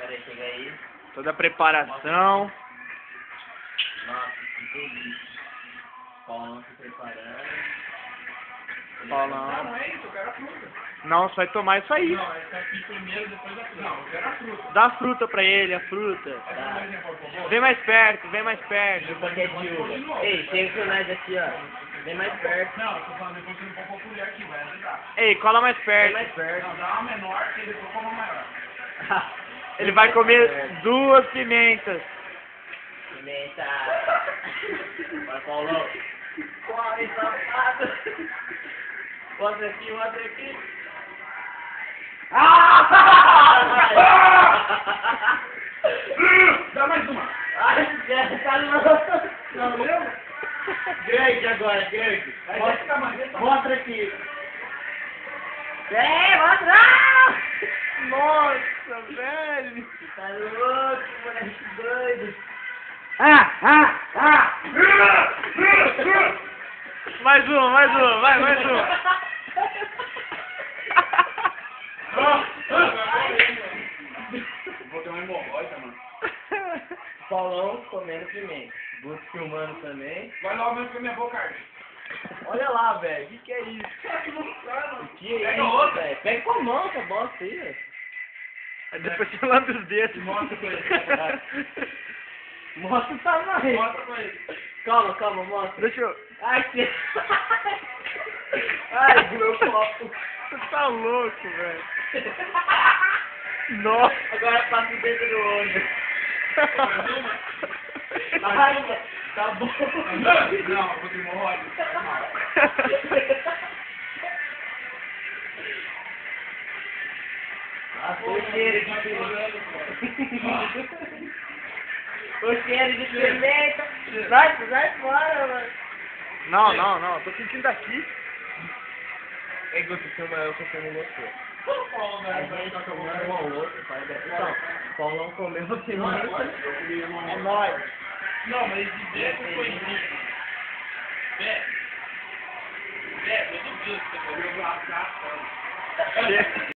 Peraí, chega aí. Toda a preparação. Nossa, que delícia. Paulão se preparando. Paulão. Não é isso, eu quero a fruta. Não, só vai tomar isso aí. Não, esse aqui primeiro, depois da fruta. Não, eu quero a fruta. Dá a fruta pra ele, a fruta. Vem mais perto, vem mais perto. Um paquete de uva. Ei, chega com nós aqui, ó. Vem mais perto. Não, eu tô falando depois que eu não vou colher aqui, vai ajudar. Ei, cola mais Vem perto. mais perto. Não, dá uma menor que depois como uma maior. Ele vai comer 2 pimentas. Pimenta. Vai, Paulão. Corre, safado. Mostra aqui, mostra aqui. Dá mais uma. Ai, já tá louco. Não lembra? Grande agora, grande. Vai ficar mais. Mostra aqui. Vem, mostra! Nossa, velho. Tá louco, moleque doido. Mais uma, vai, mais uma. Vou ter uma hemorroida, mano. Paulão comendo pimenta. Guto filmando também. Vai logo mesmo com a minha boca arde. Olha lá, velho. Que é isso? Que é Pega isso, outra. velho? Pega com a mão essa bosta aí, velho. Aí depois você lambe os dedos. Mostra pra ele. Mostra o tamanho. Mostra pra ele. Calma, calma, mostra. Deixa eu... Ai, que... Ai, meu copo. Você tá louco, velho. Nossa. Agora passa o dedo no olho. Mais uma? Ai, tá bom. Não, eu vou ter hemorroida. Faz mal. O cheiro de pimenta. O cheiro de pimenta. Sai fora, mano. Não. Tô sentindo aqui. É que você filma eu, que eu filmo você. A gente comendo um ao outro, pai. Então, Paulão comeu pimenta. É nóis. Não, mas de dentro foi isso. Beto, eu duvido que você comeu a casca.